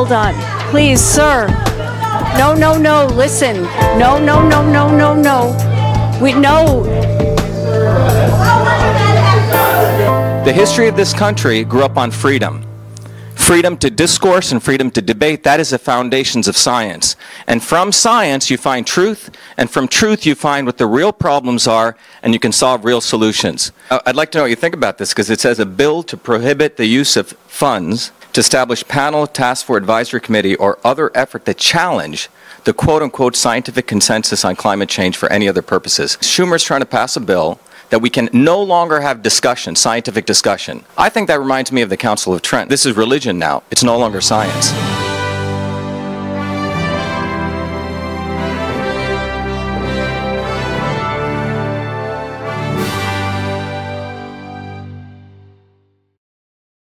hold on. Please, sir. No, no, no, listen. No, no, no, no, no, no. We know. The history of this country grew up on freedom. Freedom to discourse and freedom to debate, that is the foundations of science. And from science you find truth, and from truth you find what the real problems are, and you can solve real solutions. I'd like to know what you think about this, because it says a bill to prohibit the use of funds to establish panel, task force, advisory committee, or other effort to challenge the quote-unquote scientific consensus on climate change for any other purposes. Schumer's trying to pass a bill that we can no longer have discussion, scientific discussion. I think that reminds me of the Council of Trent. This is religion now. It's no longer science.